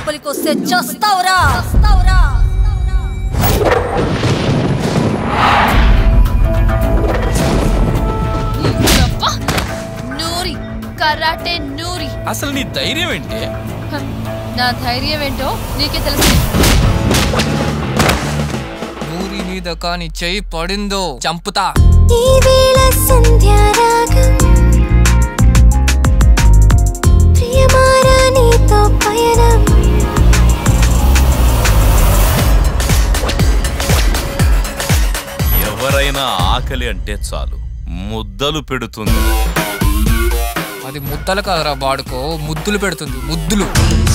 లోపలికొస్తే చస్తావురా. నూరి karate నూరి. అసలు నీ ధైర్యం ఏంటి? నా ధైర్యం ఏంటో నీకే తెలుసు. నూరి మీద కాని చెయ్యి పడిందో చంపుతా. ఎవరైనా ఆకలి అంటే చాలు ముద్దలు పెడుతుంది. అది ముద్దలు కాదురా బాడుకో, ముద్దులు పెడుతుంది. ముద్దులు.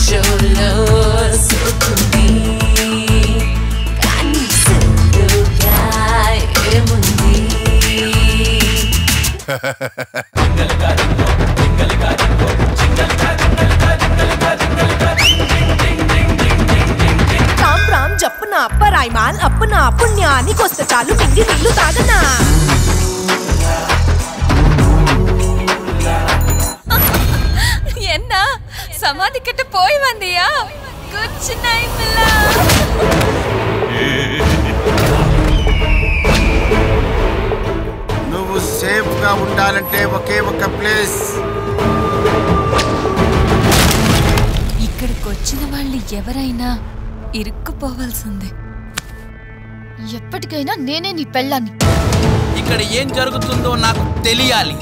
రామ్ రామ్ జప్పున అప్పరాయిమాల్ అప్పున పుణ్యానికొస్తే చాలు మింగి నీళ్లు తాగనా. என்ன சமாதி கிட்ட போய் வந்தியா? குட் நைட் மில்லா. నువ్వు సేఫ్ గా ఉండాలంటే ఒకే ఒక ప్లేస్. ఇక్కడికి వచ్చిన వాళ్ళు ఎవరైనా ఇరుక్కుపోవాల్సిందే. ఎప్పటికైనా నేనే నీ పెళ్ళాన్ని. ఇక్కడ ఏం జరుగుతుందో నాకు తెలియాలి.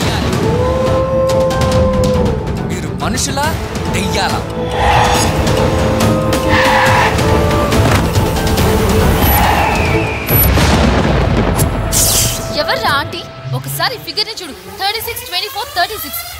మీరు మనుషులా దెయ్యాలా? ఎవర్రా ఆంటీ? ఒకసారి ఫిగర్ ని చూడు. 36, 24, 36.